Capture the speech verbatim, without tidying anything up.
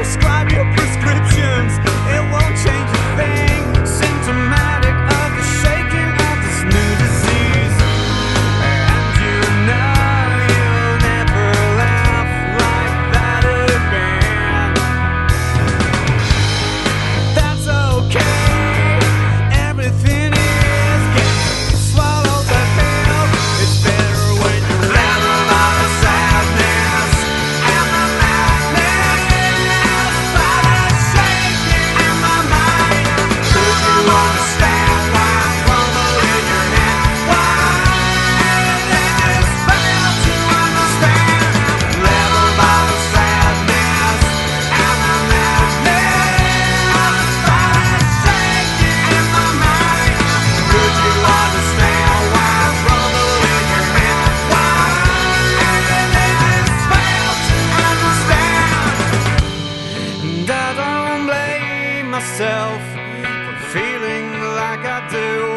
prescribe your prescriptions. It won't change a thing. Symptomatic of the shaking of this new disease. And you know you'll never laugh like that again. That's okay. Everything is getting swallowed the pill. It's better when you let a lot of sadness and the madness by the shaking in my mind. Could you understand why I crumble in your hand? Why they just fail to understand? Leveled by the sadness and the madness by the shaking in my mind. Could you understand why I crumble in your hand? Why they just fail to understand? And I don't blame myself for feeling like I do.